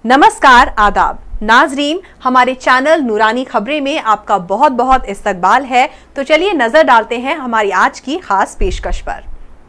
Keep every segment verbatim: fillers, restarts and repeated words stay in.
नमस्कार, आदाब नाजरीन, हमारे चैनल नूरानी खबरें में आपका बहुत बहुत इस्तकबाल है। तो चलिए नजर डालते हैं हमारी आज की खास पेशकश पर।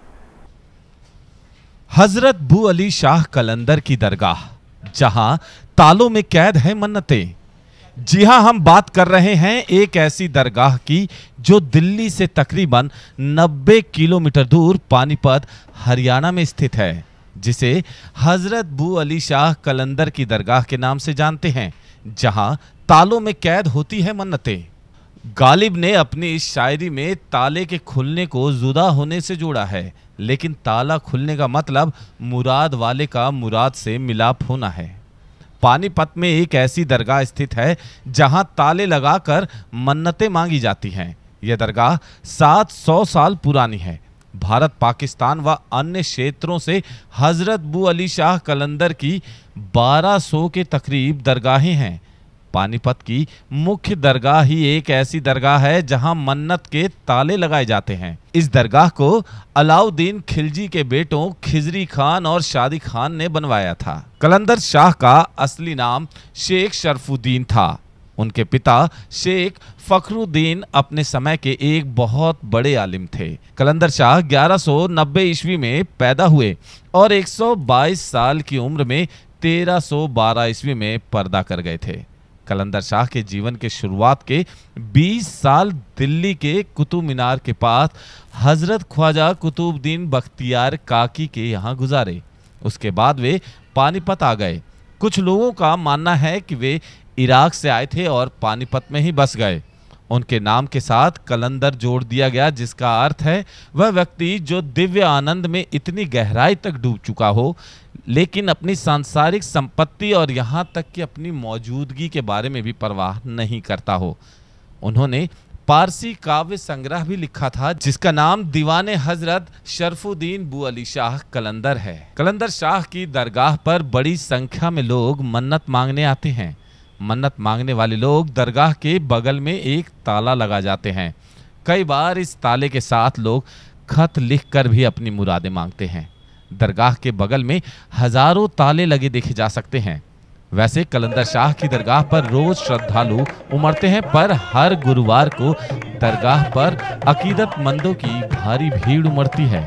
हजरत बू अली शाह कलंदर की दरगाह, जहां तालों में कैद है मन्नतें। जी हां, हम बात कर रहे हैं एक ऐसी दरगाह की जो दिल्ली से तकरीबन नब्बे किलोमीटर दूर पानीपत, हरियाणा में स्थित है, जिसे हजरत बू अली शाह कलंदर की दरगाह के नाम से जानते हैं, जहां तालों में कैद होती है मन्नतें। गालिब ने अपनी इस शायरी में ताले के खुलने को जुदा होने से जोड़ा है, लेकिन ताला खुलने का मतलब मुराद वाले का मुराद से मिलाप होना है। पानीपत में एक ऐसी दरगाह स्थित है जहां ताले लगाकर मन्नतें मांगी जाती हैं। यह दरगाह सात सौ साल पुरानी है। भारत, पाकिस्तान व अन्य क्षेत्रों से हजरत बू अली शाह कलंदर की बारह सौ के तकरीब दरगाहें हैं। पानीपत की मुख्य दरगाह ही एक ऐसी दरगाह है जहां मन्नत के ताले लगाए जाते हैं। इस दरगाह को अलाउद्दीन खिलजी के बेटों खिजरी खान और शादी खान ने बनवाया था। कलंदर शाह का असली नाम शेख शरफुद्दीन था। उनके पिता शेख फखरुद्दीन अपने समय के एक बहुत बड़े आलिम थे। कलंदर शाह ग्यारह सौ नब्बे ईस्वी में पैदा हुए और एक सौ बाईस साल की उम्र में तेरह सौ बारह ईस्वी में पर्दा कर गए थे। कलंदर शाह के जीवन के शुरुआत के बीस साल दिल्ली के कुतुब मीनार के पास हजरत ख्वाजा कुतुबुद्दीन बख्तियार काकी के यहाँ गुजारे। उसके बाद वे पानीपत आ गए। कुछ लोगों का मानना है कि वे इराक से आए थे और पानीपत में ही बस गए। उनके नाम के साथ कलंदर जोड़ दिया गया, जिसका अर्थ है वह व्यक्ति जो दिव्य आनंद में इतनी गहराई तक डूब चुका हो, लेकिन अपनी सांसारिक संपत्ति और यहाँ तक कि अपनी मौजूदगी के बारे में भी परवाह नहीं करता हो। उन्होंने पारसी काव्य संग्रह भी लिखा था, जिसका नाम दीवाने हजरत शरफुद्दीन बू अली शाह कलंदर है। कलंदर शाह की दरगाह पर बड़ी संख्या में लोग मन्नत मांगने आते हैं। मन्नत मांगने वाले लोग दरगाह के बगल में एक ताला लगा जाते हैं। कई बार इस ताले के साथ लोग खत लिखकर भी अपनी मुरादें मांगते हैं। दरगाह के बगल में हजारों ताले लगे देखे जा सकते हैं। वैसे कलंदर शाह की दरगाह पर रोज श्रद्धालु उमड़ते हैं, पर हर गुरुवार को दरगाह पर अकीदतमंदों की भारी भीड़ उमड़ती है।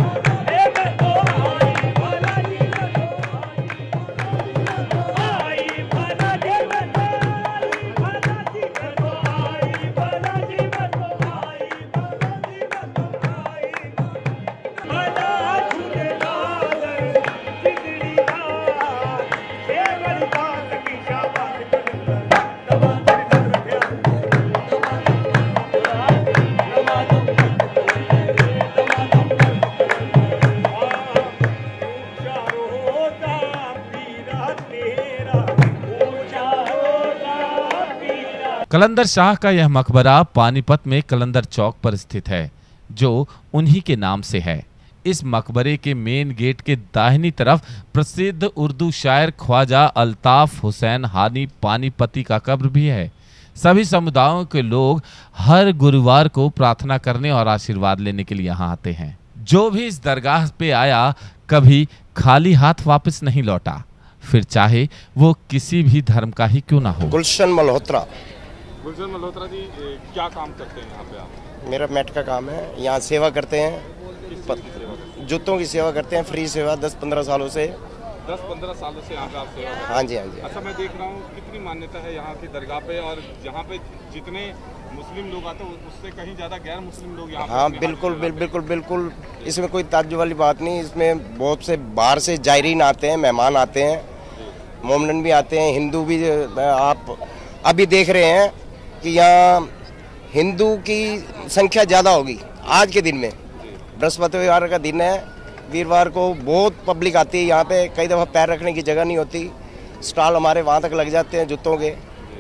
कलंदर शाह का यह मकबरा पानीपत में कलंदर चौक पर स्थित है, जो उन्हीं के नाम से है। इस मकबरे के मेन गेट के दाहिनी तरफ प्रसिद्ध उर्दू शायर ख्वाजा अल्ताफ हुसैन हानी पानीपती का कब्र भी है। सभी समुदायों के लोग हर गुरुवार को प्रार्थना करने और आशीर्वाद लेने के लिए यहाँ आते हैं। जो भी इस दरगाह पे आया कभी खाली हाथ वापस नहीं लौटा, फिर चाहे वो किसी भी धर्म का ही क्यों ना हो। गुलशन मल्होत्रा। गुलशन मल्होत्रा जी, क्या काम करते हैं यहाँ पे आप? मेरा मैट का काम है, यहाँ सेवा करते हैं। जूतों की सेवा करते हैं, फ्री सेवा दस पंद्रह सालों से। दस पंद्रह सालों से यहाँ पे आप सेवा करते हैं? हाँ जी, हाँ जी। अच्छा, मैं देख रहा हूँ कितनी मान्यता है यहाँ की दरगाह पे, और यहाँ पे जितने मुस्लिम लोग आते हैं उससे कहीं ज़्यादा गैर मुस्लिम लोग यहाँ। हाँ बिल्कुल बिल्कुल बिल्कुल, इसमें कोई ताज्जुब वाली बात नहीं। इसमें बहुत से बाहर से जायरीन आते हैं, मेहमान आते हैं, मोमडन भी आते हैं, हिंदू भी। आप अभी देख रहे हैं कि यहाँ हिंदू की संख्या ज़्यादा होगी आज के दिन में। बृहस्पतिवार का दिन है, वीरवार को बहुत पब्लिक आती है यहाँ पे। कई दफ़ा पैर रखने की जगह नहीं होती। स्टॉल हमारे वहाँ तक लग जाते हैं जूतों के।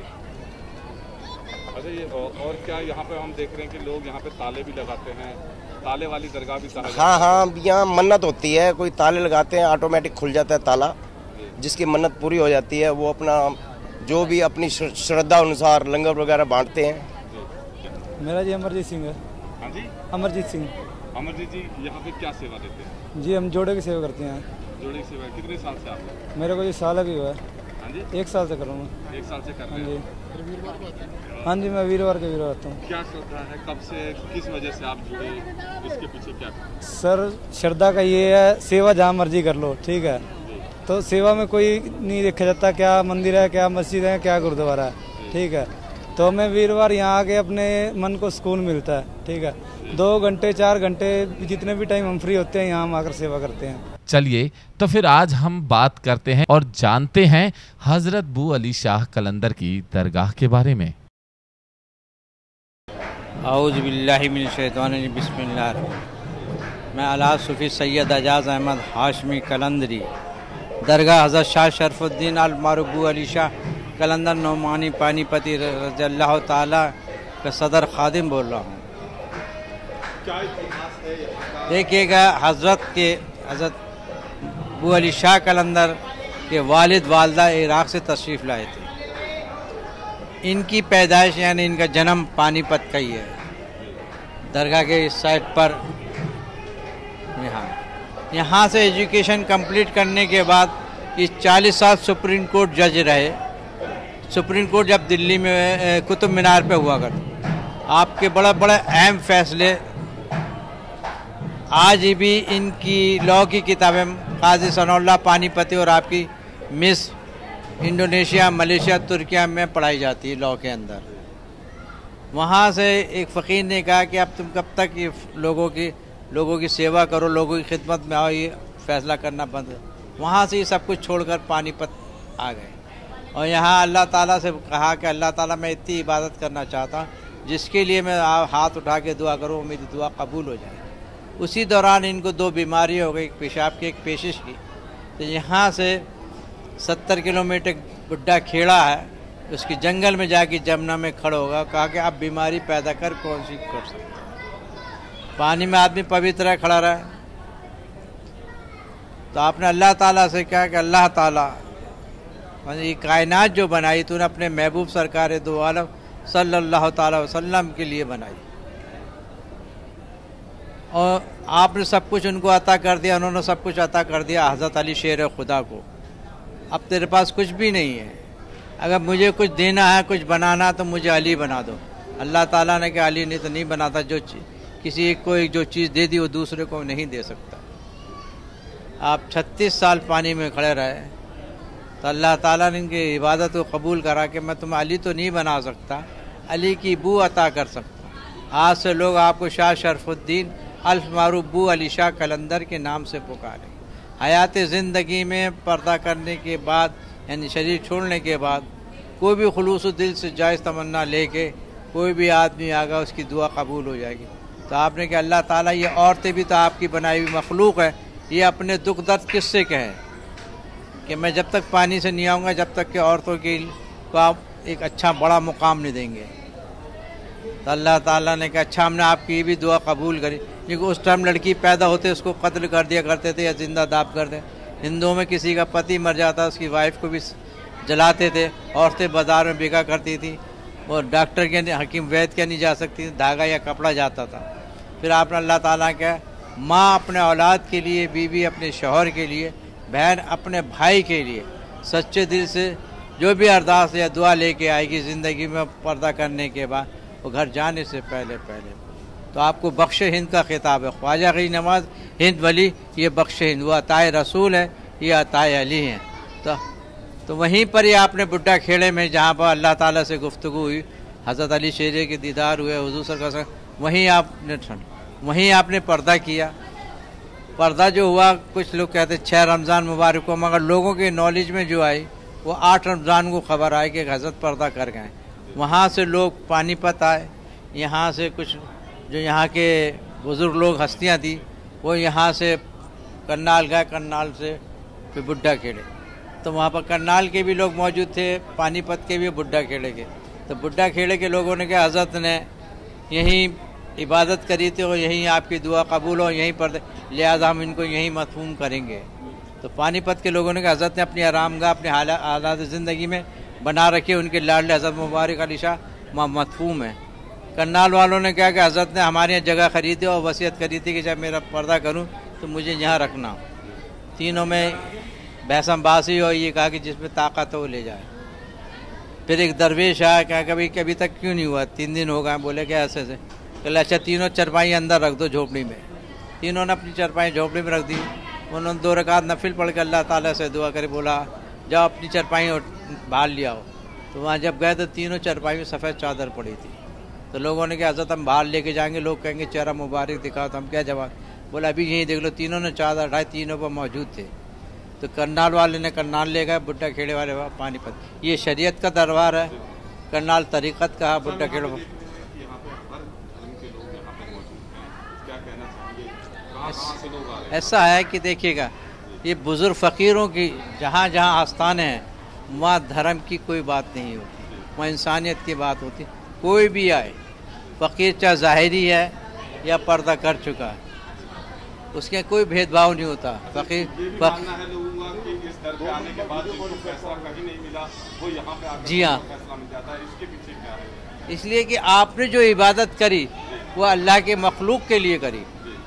अच्छा, ये और क्या यहाँ पे हम देख रहे हैं कि लोग यहाँ पे ताले भी लगाते हैं, ताले वाली दरगाह भी कहा जाता है। हाँ हाँ, यहाँ मन्नत होती है, कोई ताले लगाते हैं, ऑटोमेटिक खुल जाता है ताला। जिसकी मन्नत पूरी हो जाती है वो अपना जो भी अपनी श्रद्धा अनुसार लंगर वगैरह बांटते हैं। मेरा जी अमरजीत सिंह है। हाँ जी, अमरजीत सिंह। अमरजीत जी, यहाँ पे क्या सेवा देते हैं? जी हम जोड़े की सेवा करते हैं। जोड़े की सेवा कितने साल से आप? मेरे को ये साल अभी हुआ है। हाँ हाँ जी, एक साल से कर रहा हूँ। एक साल से कर हाँ रहे जी, हैं। हाँ जी, मैं वीरवार के वीरवार आता हूँ। क्या श्रद्धा है, कब से, किस वजह से आप जुड़े, इसके पीछे क्या? सर श्रद्धा का ये है, सेवा जहाँ मर्जी कर लो, ठीक है। तो सेवा में कोई नहीं देखा जाता क्या मंदिर है, क्या मस्जिद है, क्या गुरुद्वारा है, ठीक है। तो हमें वीरवार यहाँ आके अपने मन को सुकून मिलता है, ठीक है। दो घंटे चार घंटे जितने भी टाइम हम फ्री होते हैं यहाँ हम आकर सेवा करते हैं। चलिए तो फिर आज हम बात करते हैं और जानते हैं हजरत बू अली शाह कलंदर की दरगाह के बारे में। औज़ु बिल्लाहि मिनश शैतानिर रजीम, बिस्मिल्लाह। मैं अला सूफी सैयद एजाज अहमद हाशमी कलंदरी, दरगाह हज़रत शाह शरफुद्दीन अल मारूफ बू अली शाह कलंदर नौमानी पानीपति रज़ी अल्लाह ताला का सदर खादिम बोल रहा हूँ। क्या इतिहास है यहाँ का? देखिएगा, हज़रत के हज़रत बू अली शाह कलंदर के वालिद वालदा इराक़ से तशरीफ़ लाए थे। इनकी पैदाइश यानी इनका जन्म पानीपत का ही है। दरगाह के इस साइड पर यहाँ यहाँ से एजुकेशन कंप्लीट करने के बाद ये चालीस साल सुप्रीम कोर्ट जज रहे। सुप्रीम कोर्ट जब दिल्ली में कुतुब मीनार पे हुआ करते, आपके बड़े बड़े अहम फैसले आज भी इनकी लॉ की किताबें काजी सनाउल्लाह पानीपति और आपकी मिस इंडोनेशिया, मलेशिया, तुर्किया में पढ़ाई जाती है लॉ के अंदर। वहाँ से एक फ़कीर ने कहा कि अब तुम कब तक ये लोगों की लोगों की सेवा करो, लोगों की खिदमत में आओ, ये फैसला करना बंद। वहाँ से ये सब कुछ छोड़कर पानीपत आ गए और यहाँ अल्लाह ताला से कहा कि अल्लाह ताला मैं इतनी इबादत करना चाहता हूँ जिसके लिए मैं हाथ उठा के दुआ करूँ, मेरी दुआ कबूल हो जाए। उसी दौरान इनको दो बीमारी हो गई, पेशाब की, एक पेशिश की। तो यहाँ से सत्तर किलोमीटर बुड्ढा खेड़ा है, उसकी जंगल में जाके जमुना में खड़ा होगा। कहा कि आप बीमारी पैदा कर कौन सी कर सकते हैं। पानी में आदमी पवित्र है, खड़ा रहा। तो आपने अल्लाह ताला से कहा कि अल्लाह ताला ये कायनात जो बनाई तूने अपने महबूब सरकार दो आलम सल्लल्लाहु ताला वसल्लम के लिए बनाई और आपने सब कुछ उनको अता कर दिया, उन्होंने सब कुछ अता कर दिया हज़रत अली शेर खुदा को। अब तेरे पास कुछ भी नहीं है, अगर मुझे कुछ देना है, कुछ बनाना, तो मुझे अली बना दो। अल्लाह ताला ने कहा अली ने तो नहीं बनाता, जो किसी एक को एक जो चीज़ दे दी वो दूसरे को नहीं दे सकता। आप छत्तीस साल पानी में खड़े रहे तो अल्लाह ताला ने इनकी इबादत को कबूल करा कि मैं तुम्हें अली तो नहीं बना सकता, अली की बू अता कर सकता। आज से लोग आपको शाह शरफुद्दीन अल्फ मारूफ बू अली शाह कलंदर के नाम से पुकारें। हयात ज़िंदगी में पर्दा करने के बाद यानी शरीर छोड़ने के बाद कोई भी खुलूस दिल से जायज़ तमन्ना लेके कोई भी आदमी आगा उसकी दुआ कबूल हो जाएगी। तो आपने कहा अल्लाह ताला ये औरतें भी तो आपकी बनाई हुई मखलूक है, ये अपने दुख दर्द किससे कहें कि मैं जब तक पानी से नहीं आऊँगा जब तक कि औरतों के को आप एक अच्छा बड़ा मुकाम नहीं देंगे। तो अल्लाह ताला ने कहा अच्छा हमने आपकी ये भी दुआ कबूल करी। क्योंकि उस टाइम लड़की पैदा होते उसको कत्ल कर दिया करते थे या जिंदा दाब कर दे। हिंदुओं में किसी का पति मर जाता उसकी वाइफ को भी जलाते थे, औरतें बाज़ार में बिका करती थी और डॉक्टर के हकीम वैद्य के नहीं जा सकती थी, धागा या कपड़ा जाता था। फिर आपने अल्लाह ताला का माँ अपने औलाद के लिए, बीवी अपने शौहर के लिए, बहन अपने भाई के लिए सच्चे दिल से जो भी अरदास या दुआ लेके आएगी ज़िंदगी में पर्दा करने के बाद वो घर जाने से पहले पहले तो आपको बख्श हिंद का खिताब है। ख्वाजा गई नवाज हिंद वली ये बख्श हिंद, वो अताए रसूल है, ये अताए अली हैं। तो तो वहीं पर ही आपने बुड्ढा खेड़े में जहाँ पर अल्लाह ताला से गुफ्तगू हुई, हज़रत अली शेरे के दीदार हुए, हुजूर सरकार से वहीं आपने वहीं आपने पर्दा किया। पर्दा जो हुआ कुछ लोग कहते छः रमज़ान मुबारक को, मगर लोगों के नॉलेज में जो आई वो आठ रमज़ान को खबर आई कि हज़रत पर्दा कर गए। वहाँ से लोग पानीपत आए, यहाँ से कुछ जो यहाँ के बुज़ुर्ग लोग हस्तियाँ थी वो यहाँ से करनाल गए, करनाल से फिर बुड्ढा खेड़े। तो वहाँ पर करनाल के भी लोग मौजूद थे, पानीपत के भी, बुड्ढा खेड़े के। तो बुड्ढा खेड़े के लोगों ने कहा हज़रत ने यहीं इबादत करी थी और यहीं आपकी दुआ कबूल हो, यहीं पर, लिहाजा हम इनको यहीं मदफून करेंगे। तो पानीपत के लोगों ने कहा हज़रत ने अपनी आरामगाह अपने हालात ज़िंदगी में बना रखे, उनके लाडले हज़रत मुबारक अली शाह वहाँ मदफून है। करनाल वालों ने कहा कि हज़रत ने हमारे यहाँ जगह खरीदी और वसीयत करी थी कि जब मेरा पर्दा करूँ तो मुझे यहाँ रखना। तीनों में भैसम बासी हो, ये कहा कि जिसमें ताकत हो ले जाए। फिर एक दरवेश आया, क्या कभी कभी तक क्यों नहीं हुआ, तीन दिन हो गए। बोले क्या ऐसे से, बोले अच्छा तीनों चरपाई अंदर रख दो झोपड़ी में। तीनों ने अपनी चरपाई झोपड़ी में रख दी। उन्होंने दो रकात नफिल पढ़ के अल्लाह ताला से दुआ करे, बोला जाओ अपनी चरपाई बाहर ले आओ। तो वहाँ जब गए तो तीनों चरपाई में सफ़ेद चादर पड़ी थी। तो लोगों ने कहा हज़रत हम बाहर लेके जाएंगे, लोग कहेंगे चेहरा मुबारक दिखाओ। तो हम क्या जवाब, बोला अभी यहीं देख लो, तीनों ने चादर उठाई, तीनों पर मौजूद थे। तो करनाल वाले ने करनाल ले गए, बुड्ढा खेड़े वाले पानीपत। ये शरीयत का दरबार है, करनाल तरीक़त का, बुड्ढा खेड़े। ऐसा है कि देखिएगा, ये बुज़ुर्ग फ़कीरों की जहाँ जहाँ आस्थान हैं वहाँ धर्म की कोई बात नहीं होती, वहाँ इंसानियत की बात होती। कोई भी आए, फ़कीर चाहे ज़ाहिरी है या पर्दा कर चुका है, उसके कोई भेदभाव नहीं होता। फ़कीर जी हाँ, इसलिए कि आपने जो इबादत करी वो अल्लाह के मखलूक के लिए करी।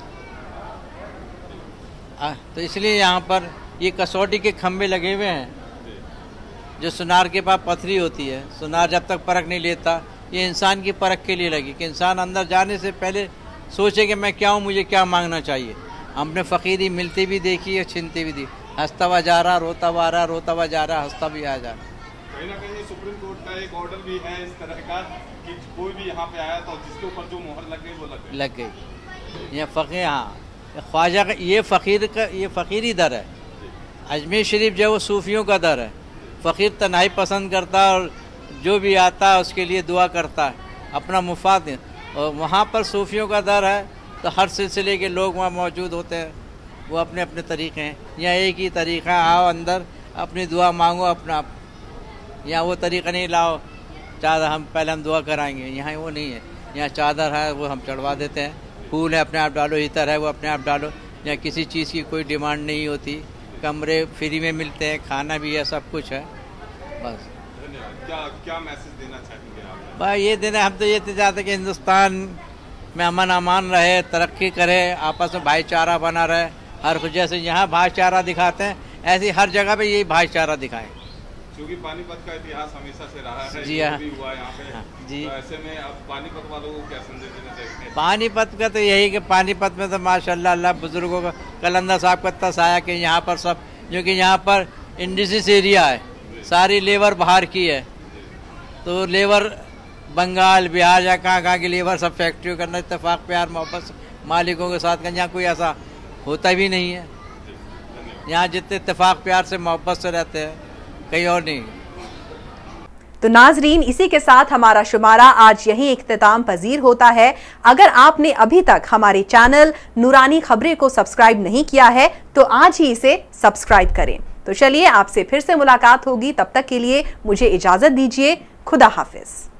आ, तो इसलिए यहाँ पर ये कसौटी के खम्भे लगे हुए हैं। जो सुनार के पास पथरी होती है, सुनार जब तक परख नहीं लेता, ये इंसान की परख के लिए लगी कि इंसान अंदर जाने से पहले सोचे कि मैं क्या हूँ, मुझे क्या मांगना चाहिए। हमने फ़कीरी मिलती भी देखी है, छीनती भी दी। हंसता हुआ जा रहा, रोता हुआ आ रहा, रोता हुआ जा रहा, हंसता भी आ जा रहा। कहीं ना कहीं सुप्रीम कोर्ट का एक ऑर्डर भी है इस तरह का कि कोई भी यहाँ पे आया तो जिसके ऊपर जो मोहर लग गई वो लग गई लग गई। ये फ़कीर, हाँ ख्वाजा का ये फ़कीर का ये फ़कीरी दर है। अजमेर शरीफ जो है वो सूफियों का दर है। फ़कीर तन्हाई पसंद करता है और जो भी आता है उसके लिए दुआ करता है, अपना मुफाद। और वहाँ पर सूफियों का दर है तो हर सिलसिले के लोग वहाँ मौजूद होते हैं, वो अपने अपने तरीक़े हैं। यहाँ एक ही तरीक़ा, आओ अंदर अपनी दुआ मांगो अपना। यहाँ वो तरीक़ा नहीं लाओ चादर हम पहले हम दुआ कराएंगे, यहाँ वो नहीं है। यहाँ चादर है वो हम चढ़वा देते हैं, फूल है अपने आप डालो, हीटर है वो अपने आप डालो। यहाँ किसी चीज़ की कोई डिमांड नहीं होती, कमरे फ्री में मिलते हैं, खाना भी है, सब कुछ है। बस क्या क्या मैसेज देना चाहेंगे आप? भाई ये देना, हम तो ये चाहते हैं कि हिंदुस्तान में अमन अमान रहे, तरक्की करे, आपस में भाईचारा बना रहे। हर कुछ जैसे यहाँ भाईचारा दिखाते हैं, ऐसे हर जगह पे यही भाईचारा दिखाएं। क्योंकि पानीपत का इतिहास हमेशा से रहा है, जी हाँ, भी हुआ यहाँ पे। हाँ, जी। तो ऐसे में अब पानीपत वालों को क्या संदेश देना चाहिए? पानीपत का तो यही कि पानीपत में तो माशाल्लाह अल्लाह बुजुर्गों का, कलंदर साहब का तस आया कि यहाँ पर सब, जो कि यहाँ पर इंडस्ट्रीज एरिया है, सारी लेबर बाहर की है। तो लेबर बंगाल, बिहार या कहाँ कहाँ की लेबर सब फैक्ट्रियों करना, इत्तेफाक प्यार मोहब्बत मालिकों के साथ करना। यहाँ कोई ऐसा होता भी नहीं है। यहाँ जितने इत्तेफाक प्यार से मोहब्बत से रहते हैं, कहीं और नहीं। तो नाजरीन, इसी के साथ हमारा शुमारा आज यहीं इख्तिताम पजीर होता है। अगर आपने अभी तक हमारे चैनल नूरानी खबरें को सब्सक्राइब नहीं किया है तो आज ही इसे सब्सक्राइब करें। तो चलिए आपसे फिर से मुलाकात होगी, तब तक के लिए मुझे इजाजत दीजिए। खुदा हाफिज।